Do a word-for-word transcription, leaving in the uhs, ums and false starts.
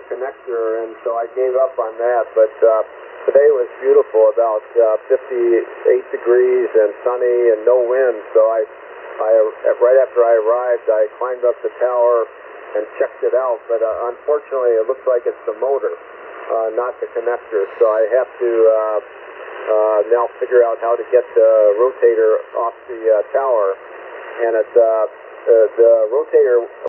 connector, and so I gave up on that. But uh, today was beautiful, about uh, fifty-eight degrees and sunny and no wind. So I, I, right after I arrived, I climbed up the tower and checked it out. But uh, unfortunately, it looks like it's the motor, uh, not the connector. So I have to uh, uh, now figure out how to get the rotator off the uh, tower. And it's uh, uh, the rotator